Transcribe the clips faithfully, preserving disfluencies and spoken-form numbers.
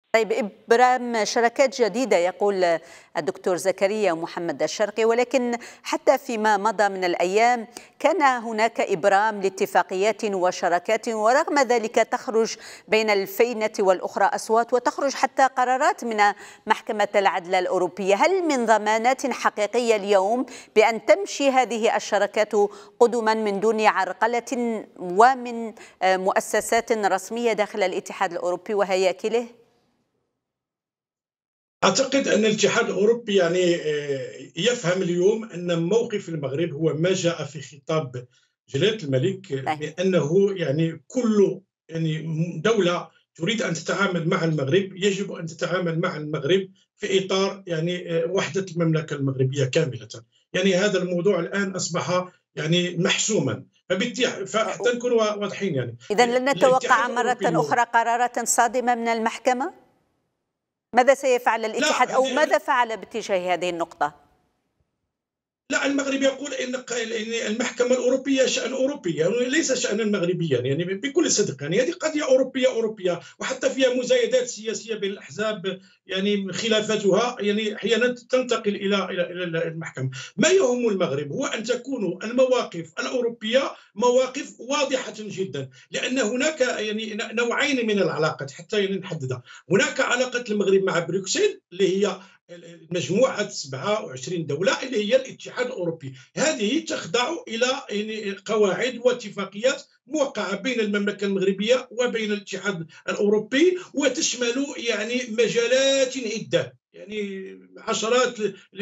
طيب إبرام شراكات جديدة يقول الدكتور زكريا محمد الشرقي، ولكن حتى فيما مضى من الأيام كان هناك إبرام لاتفاقيات وشراكات، ورغم ذلك تخرج بين الفينة والأخرى أصوات وتخرج حتى قرارات من محكمة العدل الأوروبية. هل من ضمانات حقيقية اليوم بأن تمشي هذه الشراكات قدما من دون عرقلة ومن مؤسسات رسمية داخل الاتحاد الأوروبي وهياكله؟ أعتقد أن الاتحاد الأوروبي يعني يفهم اليوم أن موقف المغرب هو ما جاء في خطاب جلالة الملك، بأنه يعني كل يعني دولة تريد أن تتعامل مع المغرب يجب أن تتعامل مع المغرب في إطار يعني وحدة المملكة المغربية كاملة. يعني هذا الموضوع الآن أصبح يعني محسوما، فحتى نكون واضحين يعني إذا لن نتوقع مرة أخرى قرارات صادمة من المحكمة؟ ماذا سيفعل الاتحاد أو ماذا فعل باتجاه هذه النقطة؟ لا، المغرب يقول ان المحكمه الاوروبيه شان اوروبي، يعني ليس شانا مغربيا، يعني بكل صدق. يعني هذه قضيه اوروبيه اوروبيه وحتى فيها مزايدات سياسيه بين الاحزاب، يعني خلافاتها يعني احيانا تنتقل الى الى المحكمه. ما يهم المغرب هو ان تكون المواقف الاوروبيه مواقف واضحه جدا، لان هناك يعني نوعين من العلاقات حتى يعني نحددها. هناك علاقه المغرب مع بروكسل اللي هي مجموعة سبعة وعشرين دولة اللي هي الاتحاد الأوروبي، هذه تخضع إلى قواعد واتفاقيات موقعة بين المملكة المغربية وبين الاتحاد الأوروبي، وتشمل يعني مجالات عدة، يعني عشرات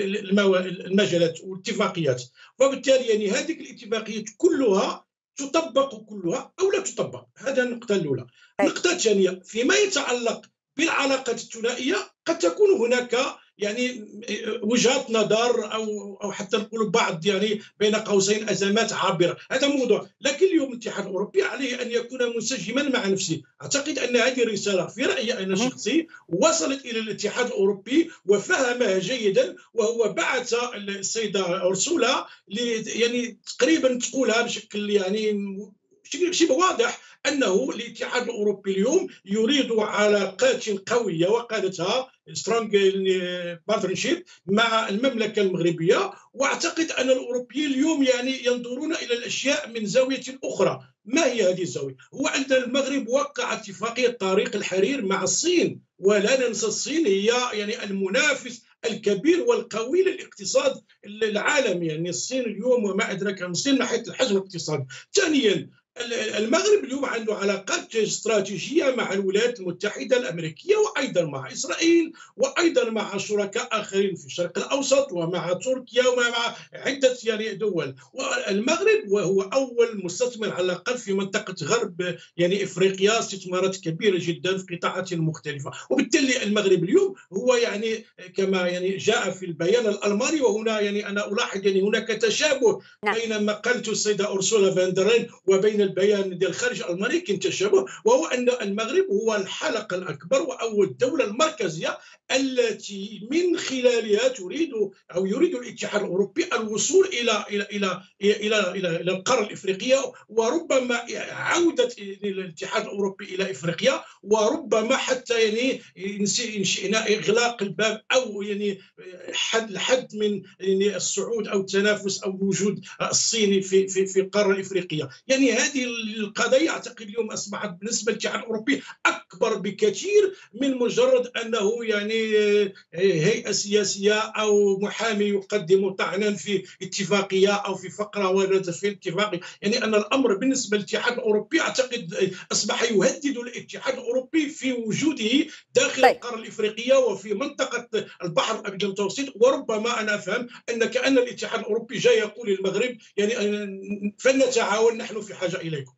المجالات والاتفاقيات. وبالتالي يعني هذه الاتفاقيات كلها تطبق كلها أو لا تطبق. هذا النقطة الأولى. النقطة الثانية فيما يتعلق بالعلاقات الثنائية، قد تكون هناك يعني وجهات نظر او او حتى نقول بعض يعني بين قوسين ازمات عابره، هذا موضوع. لكن اليوم الاتحاد الاوروبي عليه ان يكون منسجما مع نفسه. اعتقد ان هذه الرساله في رايي انا الشخصي وصلت الى الاتحاد الاوروبي وفهمها جيدا، وهو بعث السيده اورسولا يعني تقريبا تقولها بشكل يعني شبه واضح انه الاتحاد الاوروبي اليوم يريد علاقات قويه وقالتها سترونج بارتنرشيب مع المملكه المغربيه. واعتقد ان الاوروبيين اليوم يعني ينظرون الى الاشياء من زاويه اخرى. ما هي هذه الزاويه؟ هو ان المغرب وقع اتفاقيه طريق الحرير مع الصين، ولا ننسى الصين هي يعني المنافس الكبير والقوي للاقتصاد العالمي. يعني الصين اليوم وما ادراك عن الصين من حيث الحجم الاقتصادي. ثانيا المغرب اليوم عنده علاقات استراتيجيه مع الولايات المتحده الامريكيه وايضا مع اسرائيل وايضا مع شركاء اخرين في الشرق الاوسط ومع تركيا ومع عده يعني دول. والمغرب وهو اول مستثمر على الاقل في منطقه غرب يعني افريقيا، استثمارات كبيره جدا في قطاعات مختلفه. وبالتالي المغرب اليوم هو يعني كما يعني جاء في البيان الالماني، وهنا يعني انا الاحظ يعني هناك تشابه بين ما قالته السيده اورسولا فان در لاين وبين البيان ديال الخارج الالماني. كاين تشابه، وهو ان المغرب هو الحلقه الاكبر واول الدوله المركزيه التي من خلالها تريد او يريد الاتحاد الاوروبي الوصول الى الى الى الى الى, إلى القاره الافريقيه، وربما عوده الاتحاد الاوروبي الى افريقيا، وربما حتى يعني ان شئنا اغلاق الباب او يعني حد الحد من يعني الصعود او التنافس او الوجود الصيني في في في القاره الافريقيه. يعني هذه القضيه اعتقد اليوم اصبحت بالنسبه للاتحاد الاوروبي اكبر بكثير من مجرد انه يعني هيئه سياسيه او محامي يقدم طعنا في اتفاقيه او في فقره وارده في اتفاقيه. يعني ان الامر بالنسبه للاتحاد الاوروبي اعتقد اصبح يهدد الاتحاد الاوروبي في وجوده داخل طيب. القاره الافريقيه وفي منطقه البحر الابيض المتوسط. وربما انا افهم ان كأن الاتحاد الاوروبي جاي يقول للمغرب يعني فلنتعاون، نحن في حاجه اليكم.